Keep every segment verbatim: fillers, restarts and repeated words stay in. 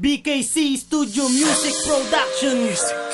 B K C Studio Music Production.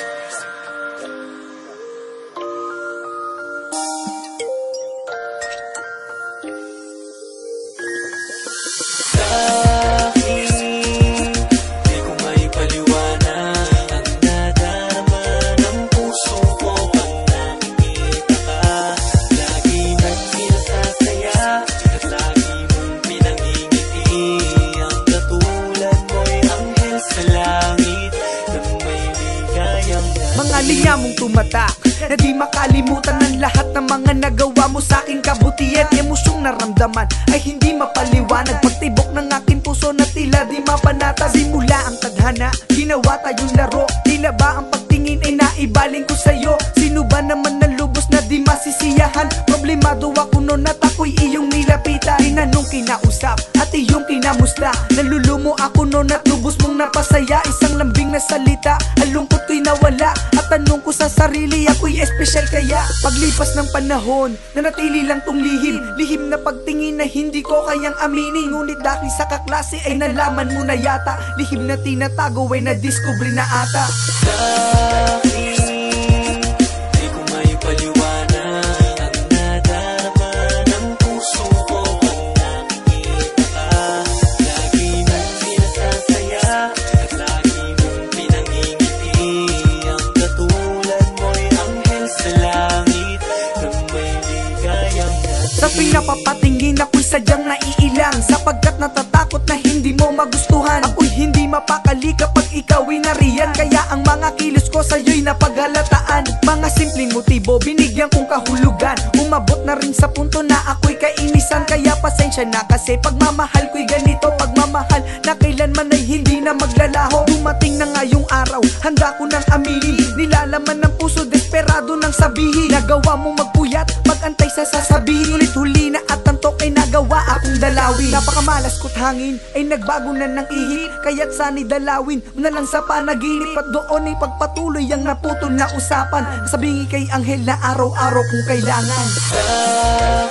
Mga linya mong tumatak na di makalimutan ng lahat ng mga nagawa mo sa aking kabutihan. Emosyong naramdaman ay hindi mapaliwanag. Pagtibok ng aking puso na tila di mapanata. Simula ang tadhana, ginawa tayong laro. Tila ba ang pagtingin ay naibaling ko sa'yo? Sino ba naman na lubos na di masisiyahan? Problemado ako noon at ako'y iyong nilapitan. Tinanong kinausap at iyong kinamusta. Nalulumo ako noon at lubos mong napasaya. Isang lambing na salita, ang lungkot ko'y nawala. At tanong ko sa sarili, ako'y espesyal kaya? Paglipas ng panahon, nanatili lang tong lihim. Lihim na pagtingin na hindi ko kayang aminin. Ngunit dahil sa kaklase ay nalaman mo na yata. Lihim na tinatago ay nadiskubre na ata. Sa pinapapatingin ako'y sadyang naiilang, sapagkat natatakot na hindi mo magustuhan. Ako'y hindi mapakali kapag ikaw'y nariyan, kaya ang mga kilos ko sa'yo'y napaghalataan. Mga simpleng motibo, binigyan kong kahulugan. Umabot na rin sa punto na ako'y kainisan, kaya pasensya na kasi pagmamahal ko'y ganito. Pagmamahal na kailanman ay hindi na maglalaho. Dumating na ngayong araw, handa ko nang aminin. Nilalaman ng puso, desperado nang sabihin. Nagawa mo magpuyat, magantay sa sasabihin. Ulit huli na at tantok ay nagawa akong dalawin. Napakamalas ko't hangin ay nagbago na ng ihip, kaya't sana'y dalawin mo na lang sa panaginip. At doon ay pagpatuloy ang naputol na usapan. Sabihin kay Anghel na araw-araw kung kailangan.